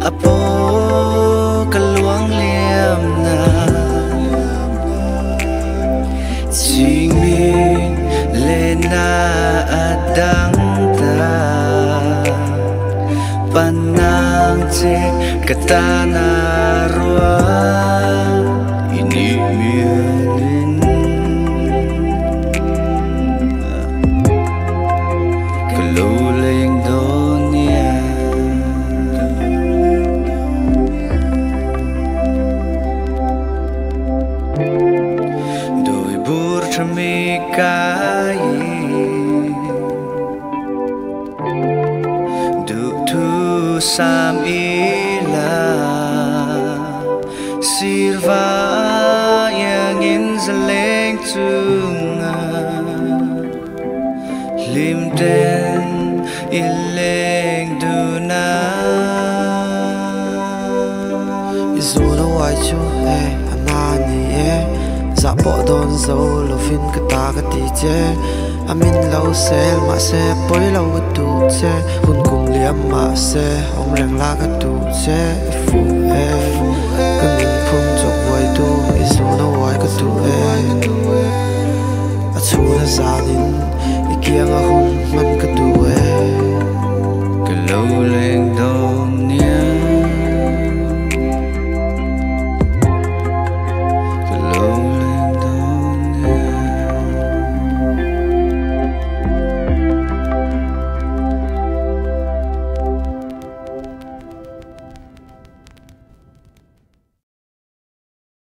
apo kaluang liam na ching min lena adang ta panang che katana rua ini mianin kaluleng donia doi bur chamikai Sam ila sirva yang in zeleng tunga limden ileng duna izuna wai chu anani za po don zo lovin ka ta ka ti che amin lo sel ma se poi lo tu che hun kum liam ma se ong reng la ka tu che fu ka min phum chok wai tu izuna wai ka tu a chu na za din ikiang a hun man ka tu